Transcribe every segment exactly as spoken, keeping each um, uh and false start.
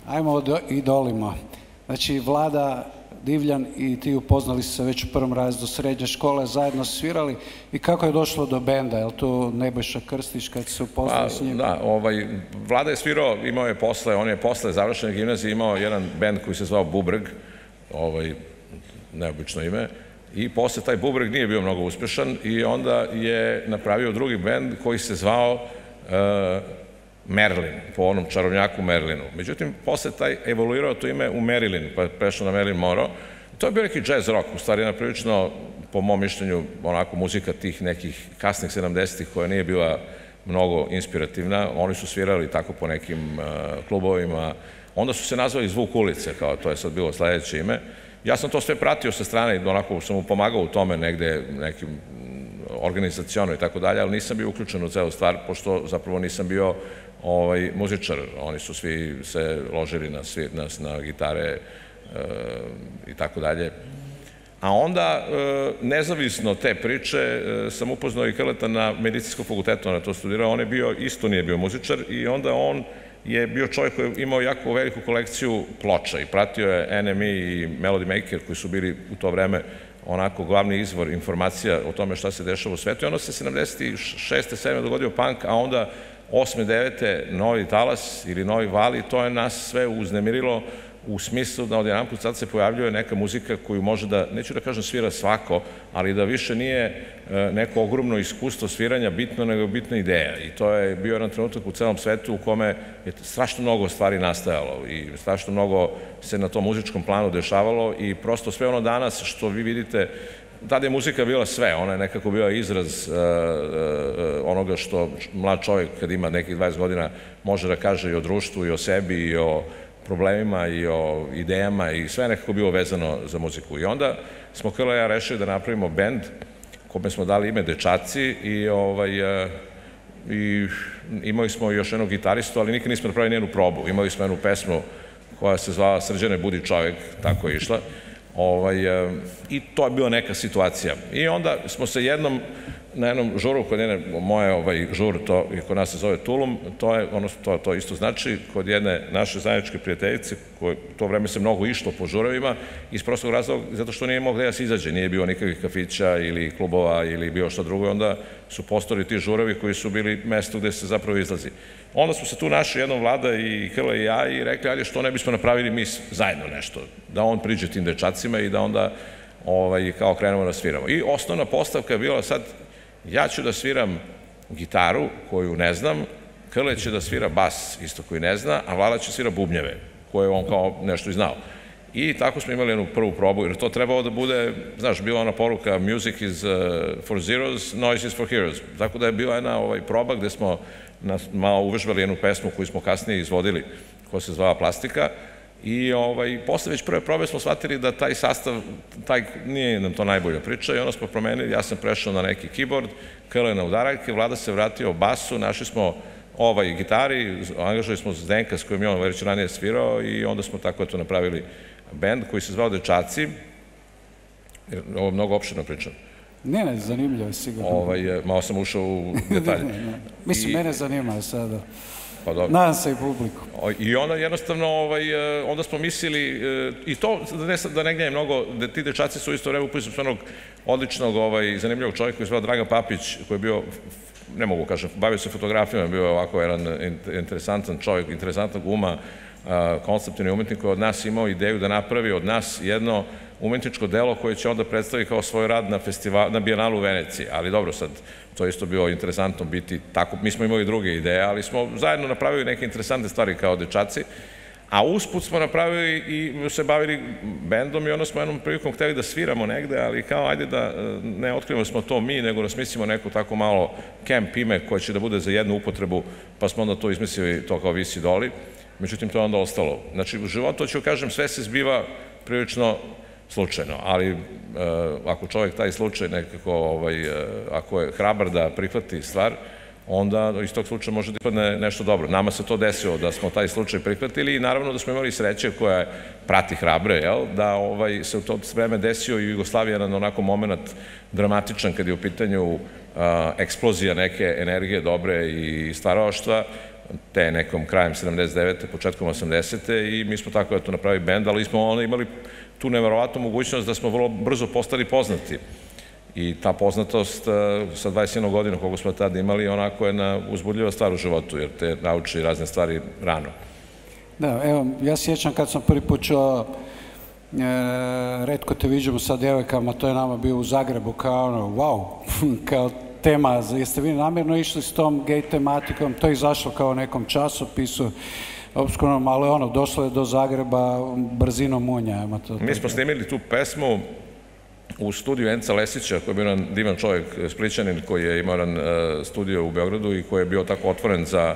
Ajmo o idolima. Znači, Vlada Divljan i ti upoznali se već u prvom razredu srednje škole, zajedno svirali. I kako je došlo do benda? Je li to Nebojša Krstić kad se upoznali s njim? Da, Vlada je svirao, imao je posle, on je posle završene gimnazije imao jedan bend koji se zvao Bubreg, neobično ime, i posle taj Bubreg nije bio mnogo uspešan i onda je napravio drugi bend koji se zvao Merlin, po onom čarovnjaku Merlinu. Međutim, posle taj evoluirao to ime u Marilyn, pa je prešao na Marilyn Monroe. To je bio neki jazz rock, u stvari naprilično, po mom mišljenju, onako muzika tih nekih kasnih sedamdesetih koja nije bila mnogo inspirativna. Oni su svirali tako po nekim klubovima. Onda su se nazvali Zvuk ulice, kao to je sad bilo sledeće ime. Ja sam to sve pratio sa strane i onako sam mu pomagao u tome negde, nekim organizaciono i tako dalje, ali nisam bio uključen u celu stvar, pošto zapravo nisam bio muzičar. Oni su svi se ložili na gitare i tako dalje. A onda, nezavisno te priče, sam upoznao i Krleta na medicinskom fakultetu, on je to studirao, on je bio, isto nije bio muzičar i onda on je bio čovjek koji je imao jako veliku kolekciju ploča i pratio je N M E i Melody Maker koji su bili u to vreme onako glavni izvor informacija o tome šta se dešava u svetu i onda se sedamdeset šeste sedme dogodio punk, a onda osme devete novi talas ili novi val i to je nas sve uznemirilo u smislu da odjedanput sad se pojavljuje neka muzika koju može da, neću da kažem svira svako, ali da više nije neko ogromno iskustvo sviranja bitno, nego bitna ideja. I to je bio jedan trenutak u celom svetu u kome je strašno mnogo stvari nastajalo i strašno mnogo se na tom muzičkom planu dešavalo i prosto sve ono danas što vi vidite, tada je muzika bila sve, ona je nekako bila izraz onoga što mlad čovjek kad ima nekih dvadeset godina može da kaže i o društvu i o sebi i o problemima i o idejama i sve nekako bilo vezano za muziku. I onda smo Krle i ja rešili da napravimo bend kome smo dali ime Dečaci i imali smo još jednog gitaristu, ali nikad nismo napravili nijednu probu. Imali smo jednu pesmu koja se zvala Srđane budi čovjek, tako je išla. I to je bila neka situacija. I onda smo se jednom na jednom žuru, kod jedne, moje žur, to kod nas se zove Tulum, to isto znači, kod jedne naše zajedničke prijateljice, koje to vreme se mnogo išlo po žurovima, iz prostog razloga, zato što nije mogla da se izađe, nije bilo nikakvih kafića ili klubova ili bilo što drugo, onda su postojali ti žurovi koji su bili mesto gde se zapravo izlazi. Onda smo se tu našli jednom Vlada i Krle i ja i rekli, ajde što ne bismo napravili mi zajedno nešto, da on priđe tim dečacima i da onda kao krenemo da sviramo. I osnovna postavka je bila sad, ja ću da sviram gitaru koju ne znam, Krle će da svira bas isto koji ne zna, a Vlada će svira bubnjeve koje on kao nešto i znao. I tako smo imali jednu prvu probu, jer to trebalo da bude, znaš, bila ona poruka music is for zeros, noise is for heroes. Tako da je bila jedna proba gde smo malo uvežbali jednu pesmu koju smo kasnije izvodili, koja se zvala Plastika. I posle već prve probe smo shvatili da taj sastav, nije nam to najbolja priča i onda smo promenili, ja sam prešao na neki keyboard, Krle na udaraljke, Vlada se vratio basu, našli smo ovaj gitari, angažali smo Zdenka s kojim je on već ranije svirao i onda smo tako eto napravili bend koji se zvao Dečaci. Ovo je mnogo opširno pričam. Ne, ne, zanimljivo je sigurno. Malo sam ušao u detalje. Mislim, mene zanima sada. Nadam se i publiku. I onda jednostavno, onda smo mislili, i to da ne gnjaju mnogo, ti dečaci su isto vreme upisali s onog odličnog i zanimljivog čovjeka koji je zvao Dragan Papić, koji je bio, ne mogu kažem, bavio se fotografijama, bio je ovako jedan interesantan čovjek, interesantnog uma, konceptivni umetnik koji od nas imao ideju da napravi od nas jedno umetničko delo koje će onda predstaviti kao svoj rad na Bijenalu u Veneciji. Ali dobro, sad, to je isto bilo interesantno biti tako. Mi smo imali druge ideje, ali smo zajedno napravili neke interesantne stvari kao dečaci, a usput smo napravili i se bavili bendom i onda smo jednom prilikom hteli da sviramo negde, ali kao ajde da ne otkrivamo smo to mi, nego da smislimo neko tako malo camp ime koje će da bude za jednu upotrebu, pa smo onda to izmislili to kao Visi doli. Međutim, to je onda ostalo. Znači, u životu, ću kažem, sve se zbiva prilično slučajno, ali ako čovjek taj slučaj nekako, ako je hrabar da prihvati stvar, onda iz tog slučaja može da ispadne nešto dobro. Nama se to desilo da smo taj slučaj prihvatili i naravno da smo imali sreće koja prati hrabre, da se u to vreme desio i Jugoslavija na onako moment dramatičan kad je u pitanju eksplozija neke energije dobre i stvaralaštva, te nekom krajem sedamdeset devete. početkom osamdesete. i mi smo tako eto napravili bend, ali smo onda imali tu neverovatnu mogućnost da smo vrlo brzo postali poznati. I ta poznatost sa dvadeset jedna godina koliko smo tada imali, onako je na uzbudljiva stvar u životu, jer te nauči razne stvari rano. Da, evo, ja sjećam kad sam prvi put čuo Retko te viđamo sa djevojkama, to je nama bio u Zagrebu kao ono, wow, kao tema, jeste vi namjerno išli s tom gej tematikom, to je izašlo kao u nekom časopisu, obskurnom, ali ono, došlo je do Zagreba brzinom munja. Mi smo snimili tu pesmu u studiju Enca Lesića, koji je bio jedan divan čovjek, Splićanin, koji je imao jedan studio u Beogradu i koji je bio tako otvoren za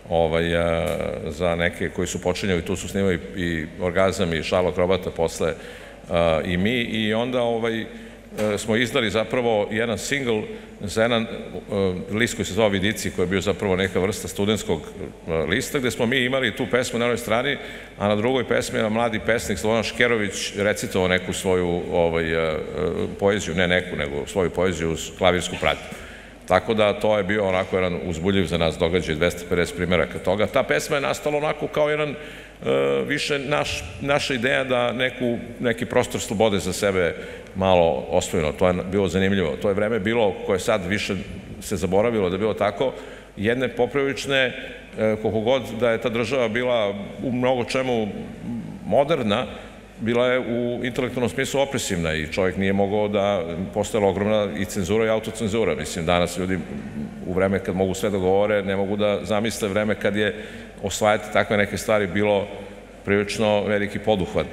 za neke koji su počinjali, tu su snimali i Orgazam i Šarlo Krobata posle i mi, i onda smo izdali zapravo jedan singl za jedan list koji se zvao Vidici, koji je bio zapravo neka vrsta studentskog lista, gde smo mi imali tu pesmu na jednoj strani, a na drugoj pesmi je mladi pesnik Slobodan Škerović recitovao neku svoju poeziju, ne neku, nego svoju poeziju uz klavirsku pratnju. Tako da to je bio onako jedan uzbudljiv za nas događaj, dvesta pedeset primjeraka toga. Ta pesma je nastala onako kao jedan više naša ideja da neki prostor slobode za sebe malo osvojeno. To je bilo zanimljivo. To je vreme bilo koje sad više se zaboravilo da je bilo tako, jedne poprilične, koliko god da je ta država bila u mnogo čemu moderna, bila je u intelektualnom smislu opresivna i čovjek nije mogao da, postojala ogromna i cenzura i autocenzura. Mislim, danas ljudi u vreme kad mogu sve da govore, ne mogu da zamisle vreme kad je osvajati takve neke stvari bilo prilično veliki poduhvat.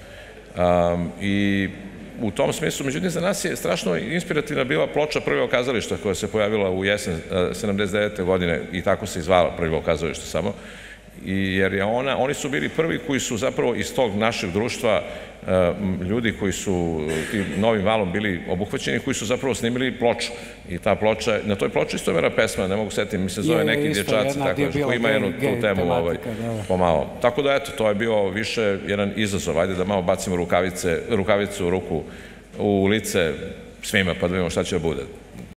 I u tom smislu, međutim, za nas je strašno inspirativna bila ploča Prvo kazalište koja se pojavila u jesen sedamdeset devete. godine i tako se izvala Prvo kazalište samo. Jer je ona, oni su bili prvi koji su zapravo iz tog našeg društva, ljudi koji su tim novim valom bili obuhvaćeni, koji su zapravo snimili ploču. I ta ploča, na toj ploči isto je vera pesma, ne mogu setiti, mi se zove Neki dječaci, koji ima jednu tu temu pomalo. Tako da, eto, to je bio više jedan izazov, ajde da malo bacimo rukavicu u ruku, u lice svima, pa da vidimo šta će da bude.